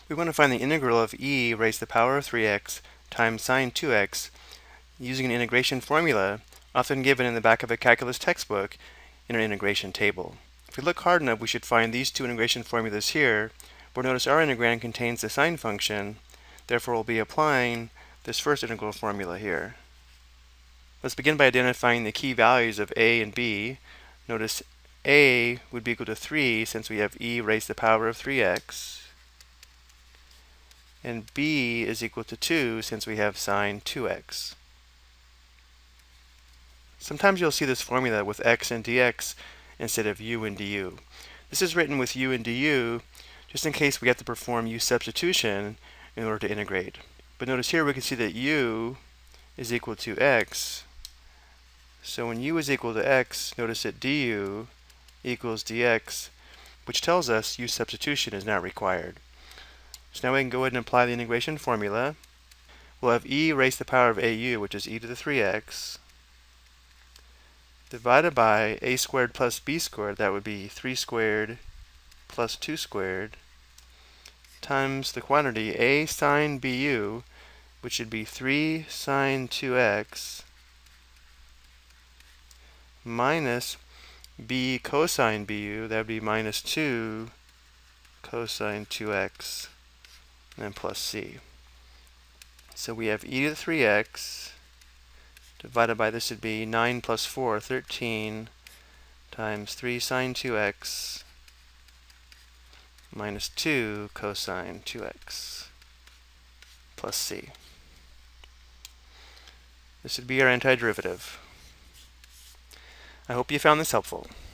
We want to find the integral of e raised to the power of 3x times sine 2x using an integration formula often given in the back of a calculus textbook in an integration table. If we look hard enough, we should find these two integration formulas here, but notice our integrand contains the sine function, therefore we'll be applying this first integral formula here. Let's begin by identifying the key values of a and b. Notice a would be equal to 3 since we have e raised to the power of 3x, and b is equal to 2 since we have sine 2x. Sometimes you'll see this formula with x and dx instead of u and du. This is written with u and du just in case we have to perform u substitution in order to integrate. But notice here we can see that u is equal to x. So when u is equal to x, notice that du equals dx, which tells us u substitution is not required. So now we can go ahead and apply the integration formula. We'll have e raised to the power of au, which is e to the 3x, divided by a squared plus b squared, that would be 3 squared plus 2 squared, times the quantity a sine bu, which should be 3 sine 2x, minus b cosine bu, that would be minus 2 cosine 2x, and then plus c. So we have e to the 3x divided by, this would be 9 plus 4, 13, times 3 sine 2x minus 2 cosine 2x plus c. This would be our antiderivative. I hope you found this helpful.